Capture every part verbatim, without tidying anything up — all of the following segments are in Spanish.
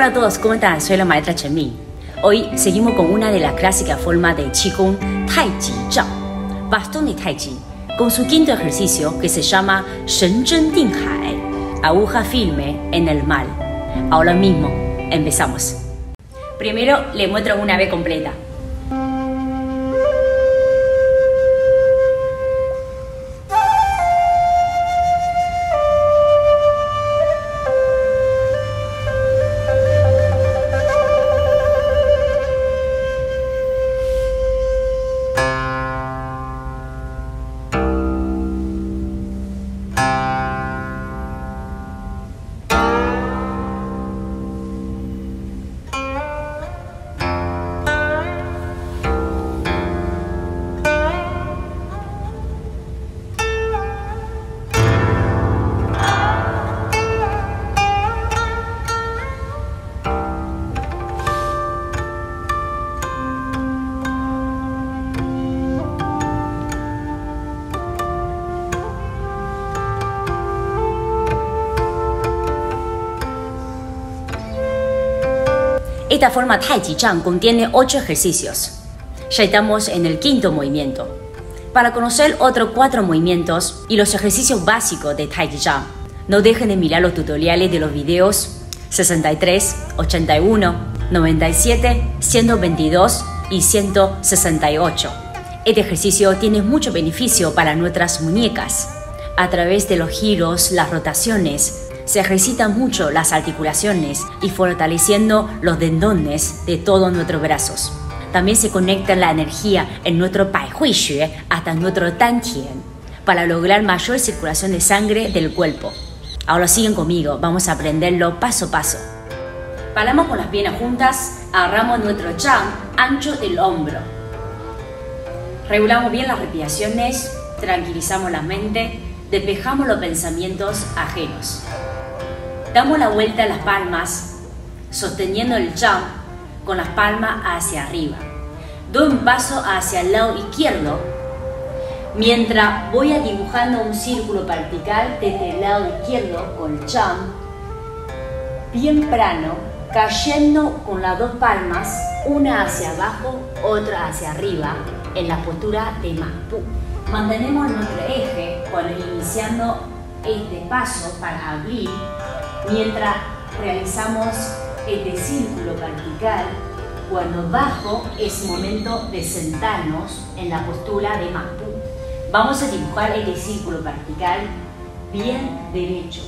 Hola a todos, ¿cómo están? Soy la maestra Chen Ming. Hoy seguimos con una de las clásicas formas de Qigong, Tai Chi Zhao, bastón de Tai Chi, con su quinto ejercicio que se llama Shen Zhen Ding Hai, aguja firme en el mal. Ahora mismo, empezamos. Primero le muestro una vez completa. Esta forma Tai Chi Zhao contiene ocho ejercicios. Ya estamos en el quinto movimiento. Para conocer otros cuatro movimientos y los ejercicios básicos de Tai Chi Zhao, no dejen de mirar los tutoriales de los videos sesenta y tres, ochenta y uno, noventa y siete, ciento veintidós y ciento sesenta y ocho. Este ejercicio tiene mucho beneficio para nuestras muñecas. A través de los giros, las rotaciones, se ejercitan mucho las articulaciones y fortaleciendo los tendones de todos nuestros brazos. También se conecta la energía en nuestro Bai Hui Xue hasta nuestro Dan Tian para lograr mayor circulación de sangre del cuerpo. Ahora siguen conmigo, vamos a aprenderlo paso a paso. Paramos con las piernas juntas, agarramos nuestro Zhang ancho del hombro. Regulamos bien las respiraciones, tranquilizamos la mente, despejamos los pensamientos ajenos. Damos la vuelta a las palmas, sosteniendo el Zhang con las palmas hacia arriba. Doy un paso hacia el lado izquierdo, mientras voy a dibujando un círculo vertical desde el lado izquierdo con el Zhang, bien plano, cayendo con las dos palmas, una hacia abajo, otra hacia arriba, en la postura de Ma Pu. Mantenemos nuestro eje cuando iniciando este paso para abrir, mientras realizamos este círculo vertical. Cuando bajo es momento de sentarnos en la postura de Ma Pu. Vamos a dibujar este círculo vertical bien derecho.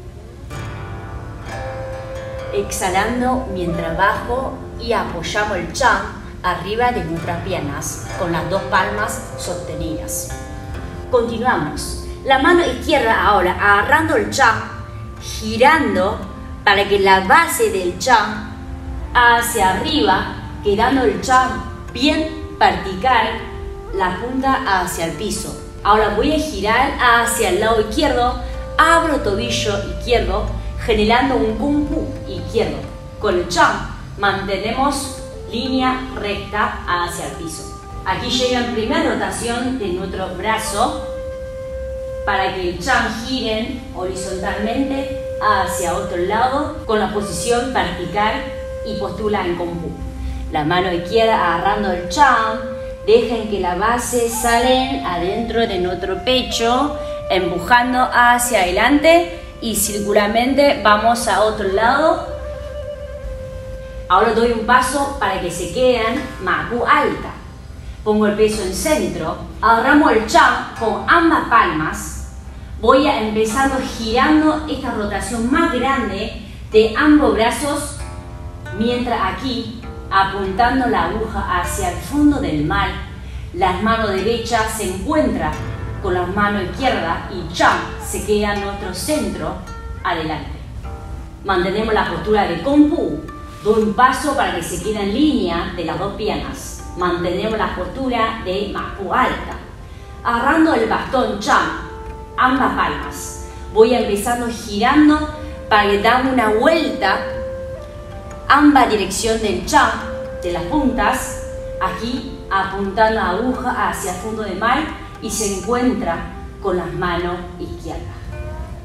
Exhalando mientras bajo y apoyamos el Zhang arriba de nuestras piernas con las dos palmas sostenidas. Continuamos. La mano izquierda ahora agarrando el Zhang, girando para que la base del Zhang hacia arriba, quedando el Zhang bien vertical, la punta hacia el piso. Ahora voy a girar hacia el lado izquierdo, abro tobillo izquierdo, generando un Kung Fu izquierdo. Con el Zhang mantenemos línea recta hacia el piso. Aquí llega la primera rotación de nuestro brazo para que el Zhang gire horizontalmente hacia otro lado con la posición vertical y postura en Kung Fu. La mano izquierda agarrando el Zhang, dejen que la base salen adentro de nuestro pecho, empujando hacia adelante y circularmente vamos a otro lado. Ahora doy un paso para que se queden Ma Pu alta. Pongo el peso en centro, agarramos el Zhang con ambas palmas. Voy a empezar girando esta rotación más grande de ambos brazos, mientras aquí, apuntando la aguja hacia el fondo del mal, las manos derechas se encuentran con las manos izquierdas y Zhang se queda en nuestro centro, adelante. Mantenemos la postura de Kung Fu. Doy un paso para que se quede en línea de las dos piernas. Mantenemos la postura de Ma Pu alta. Agarrando el bastón Zhang, ambas palmas. Voy a empezando girando para que damos una vuelta, ambas dirección del Zhang, de las puntas, aquí apuntando la aguja hacia el fondo del mar y se encuentra con las manos izquierdas.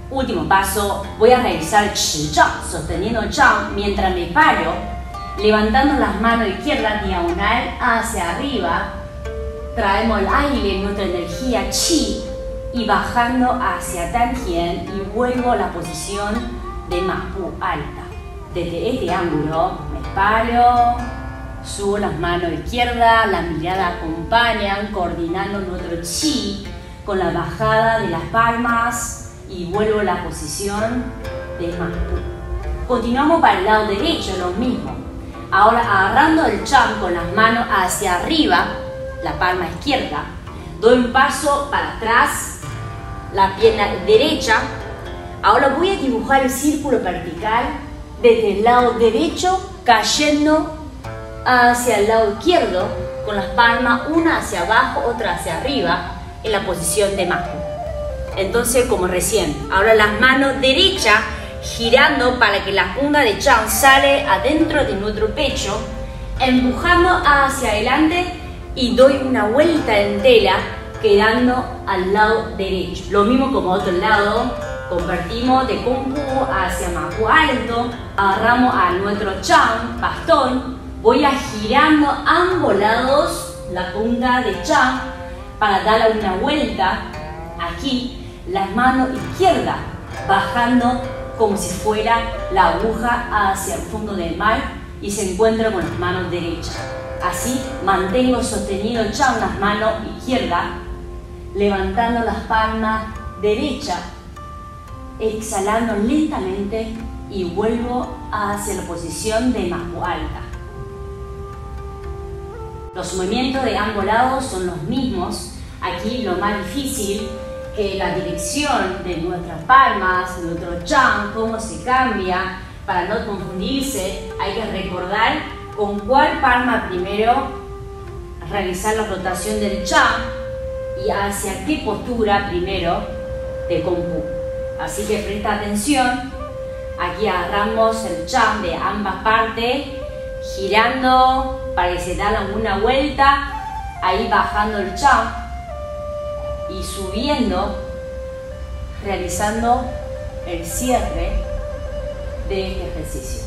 Último paso, voy a realizar Chi Zhang, sosteniendo el Zhang mientras me paro, levantando las manos izquierdas diagonal hacia arriba. Traemos el aire, nuestra energía Qi, y bajando hacia Dantian y vuelvo a la posición de Ma Pu alta. Desde este ángulo me paro, subo las manos izquierdas, la mirada acompañan, coordinando nuestro Qi con la bajada de las palmas y vuelvo a la posición de Ma Pu. Continuamos para el lado derecho, lo mismo. Ahora agarrando el Chang con las manos hacia arriba, la palma izquierda, doy un paso para atrás, la pierna derecha. Ahora voy a dibujar el círculo vertical desde el lado derecho, cayendo hacia el lado izquierdo, con las palmas una hacia abajo, otra hacia arriba, en la posición de Ma Pu. Entonces, como recién, ahora las manos derechas girando para que la punta de Chang sale adentro de nuestro pecho, empujando hacia adelante y doy una vuelta entera quedando al lado derecho. Lo mismo como otro lado, convertimos de Kung Fu hacia Ma Pu alto, agarramos a nuestro Chang, bastón, voy a girando ambos lados la punta de Chang para darle una vuelta aquí, las manos izquierdas bajando como si fuera la aguja hacia el fondo del mar y se encuentra con las manos derechas. Así mantengo sostenido el Chang, las manos izquierdas, levantando las palmas derechas, exhalando lentamente y vuelvo hacia la posición de Ma Pu alta. Los movimientos de ambos lados son los mismos. Aquí lo más difícil es la dirección de nuestras palmas, nuestro Chang, cómo se cambia. Para no confundirse, hay que recordar con cuál palma primero realizar la rotación del Chang y hacia qué postura primero de Kung Fu. Así que presta atención. Aquí agarramos el Chang de ambas partes, girando para que se da una vuelta, ahí bajando el Chang y subiendo, realizando el cierre de este ejercicio.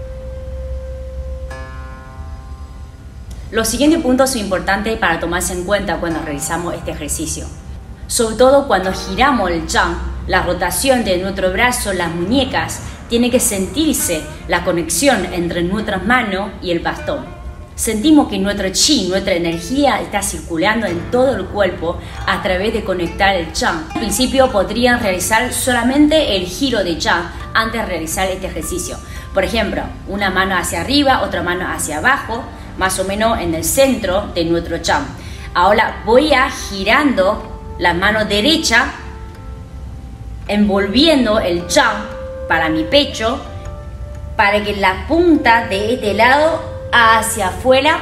Los siguientes puntos son importantes para tomarse en cuenta cuando realizamos este ejercicio. Sobre todo cuando giramos el Chang, la rotación de nuestro brazo, las muñecas, tiene que sentirse la conexión entre nuestras manos y el bastón. Sentimos que nuestro Qi, nuestra energía, está circulando en todo el cuerpo a través de conectar el Chang. Al principio podrían realizar solamente el giro de Chang antes de realizar este ejercicio. Por ejemplo, una mano hacia arriba, otra mano hacia abajo, más o menos en el centro de nuestro Chang. Ahora voy a girando la mano derecha, envolviendo el Chang para mi pecho, para que la punta de este lado hacia afuera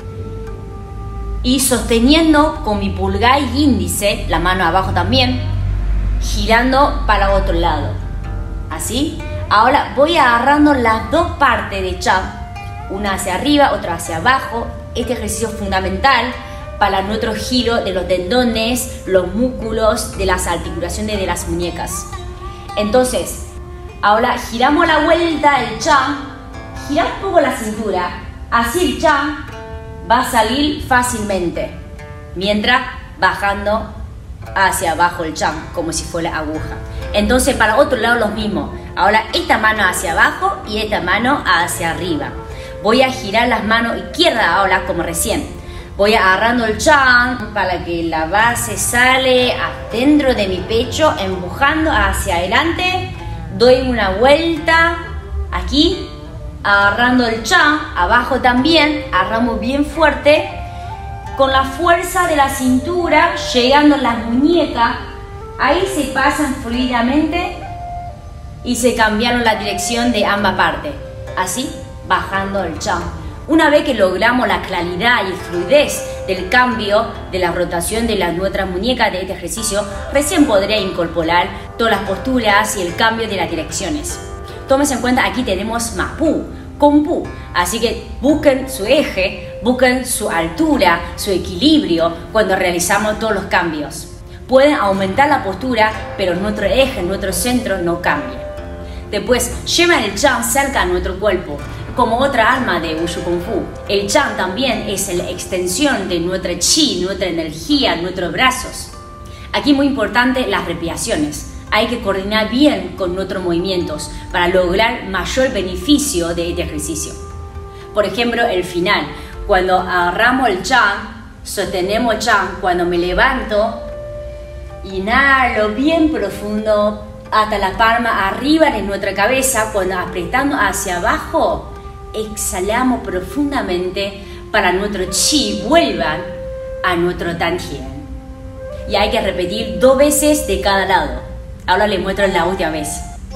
y sosteniendo con mi pulgar y índice, la mano abajo también, girando para otro lado. Así. Ahora voy agarrando las dos partes de Chang, una hacia arriba, otra hacia abajo. Este ejercicio es fundamental para nuestro giro de los tendones, los músculos, de las articulaciones de las muñecas. Entonces, ahora giramos la vuelta del Chang, gira un poco la cintura, así el Chang va a salir fácilmente, mientras bajando hacia abajo el Chang, como si fuera aguja. Entonces, para otro lado lo mismo. Ahora esta mano hacia abajo y esta mano hacia arriba. Voy a girar las manos izquierdas ahora, como recién. Voy agarrando el Chang para que la base sale dentro de mi pecho, empujando hacia adelante. Doy una vuelta aquí, agarrando el Chang, abajo también, agarramos bien fuerte, con la fuerza de la cintura, llegando a las muñecas, ahí se pasan fluidamente y se cambiaron la dirección de ambas partes, así bajando el Chang. Una vez que logramos la claridad y fluidez del cambio de la rotación de las nuestras muñecas de este ejercicio, recién podré incorporar todas las posturas y el cambio de las direcciones. Tómense en cuenta, aquí tenemos Ma Pu, Kung Fu, así que busquen su eje, busquen su altura, su equilibrio cuando realizamos todos los cambios. Pueden aumentar la postura, pero nuestro eje, nuestro centro no cambia. Después, llevan el Chan cerca a nuestro cuerpo, como otra arma de Wushu Kung Fu. El Chan también es la extensión de nuestra chi, nuestra energía, nuestros brazos. Aquí muy importante las respiraciones. Hay que coordinar bien con nuestros movimientos para lograr mayor beneficio de este ejercicio. Por ejemplo, el final. Cuando agarramos el Chan, sostenemos el Chan. Cuando me levanto, inhalo bien profundo hasta la palma arriba de nuestra cabeza. Cuando apretando hacia abajo, exhalamos profundamente para nuestro chi vuelva a nuestro Tantien. Y hay que repetir dos veces de cada lado. Ahora les muestro la última vez.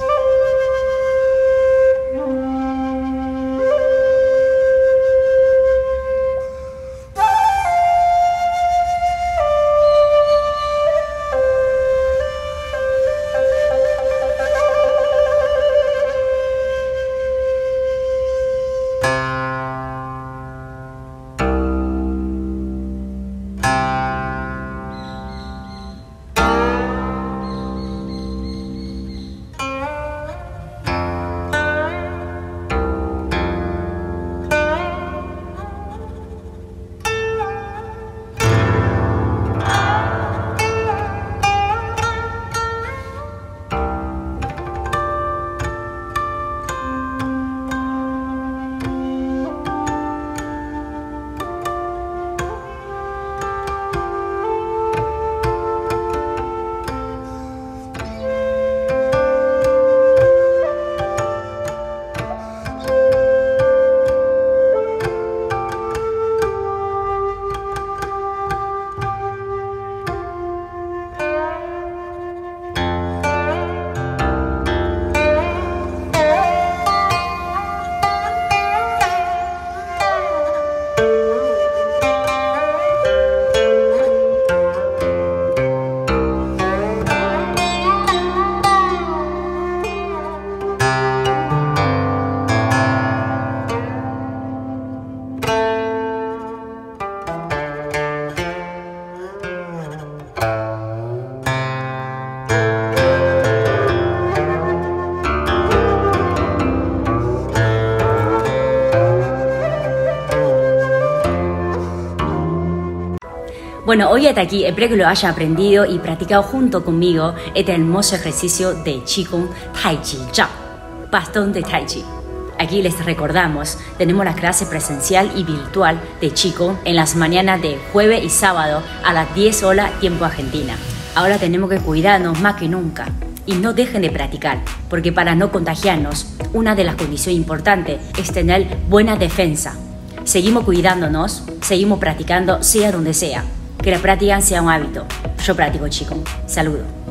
Bueno, hoy hasta aquí, espero que lo haya aprendido y practicado junto conmigo este hermoso ejercicio de Qigong Tai Chi Zhao, bastón de Tai Chi. Aquí les recordamos, tenemos la clase presencial y virtual de Qigong en las mañanas de jueves y sábado a las diez horas tiempo Argentina. Ahora tenemos que cuidarnos más que nunca y no dejen de practicar, porque para no contagiarnos, una de las condiciones importantes es tener buena defensa. Seguimos cuidándonos, seguimos practicando sea donde sea. Que la práctica sea un hábito. Yo practico Qigong. Saludos.